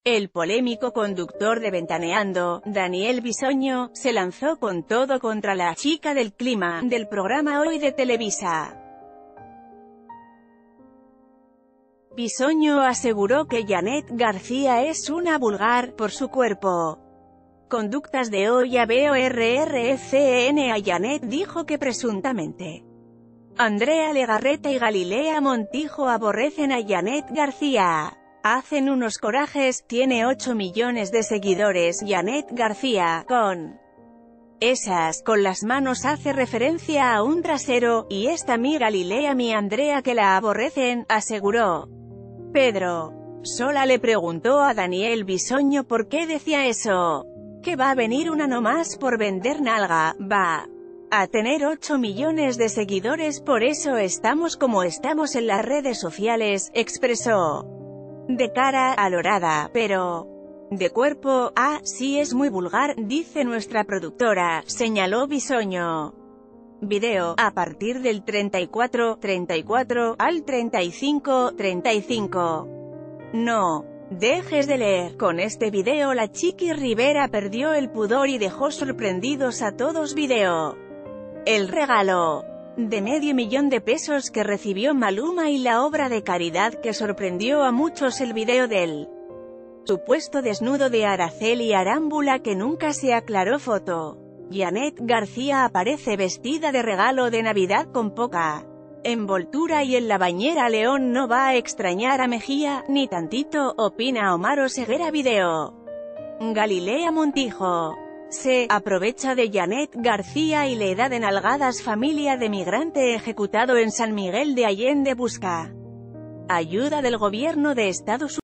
El polémico conductor de Ventaneando, Daniel Bisoño, se lanzó con todo contra la chica del clima del programa Hoy de Televisa. Bisoño aseguró que Janet García es una vulgar por su cuerpo. Conductas de Hoy a BORRCN. A Janet dijo que presuntamente Andrea Legarreta y Galilea Montijo aborrecen a Janet García. Hacen unos corajes, tiene 8 millones de seguidores. Janet García, con las manos hace referencia a un trasero, y esta mi Galilea mi Andrea que la aborrecen, aseguró. Pedro Sola le preguntó a Daniel Bisoño por qué decía eso. Que va a venir una nomás por vender nalga, va a tener 8 millones de seguidores, por eso estamos como estamos en las redes sociales, expresó. De cara alorada, pero de cuerpo, sí es muy vulgar, dice nuestra productora, señaló Bisoño. Video, a partir del 34 al 35. No dejes de leer. Con este video la Chiqui Rivera perdió el pudor y dejó sorprendidos a todos. Video. El regalo de $500,000 que recibió Maluma y la obra de caridad que sorprendió a muchos. El video del supuesto desnudo de Araceli Arámbula que nunca se aclaró. Foto. Janet García aparece vestida de regalo de Navidad con poca envoltura y en la bañera. León no va a extrañar a Mejía, ni tantito, opina Omar Oseguera. Video. Galilea Montijo se aprovecha de Janet García y le da de nalgadas. Familia de migrante ejecutado en San Miguel de Allende busca ayuda del gobierno de Estados Unidos.